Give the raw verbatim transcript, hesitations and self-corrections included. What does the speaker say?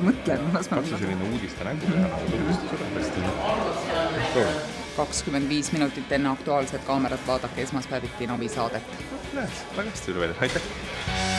mõtlen. Katsu selline uudiste nägu teha, nagu tutvustusele hästi. Proovi. kakskümmend viis minutit enne aktuaalset kaamerat vaadake esmaspäeviti Navi saadet. Näed, väga hästi üle välja. Aitäh!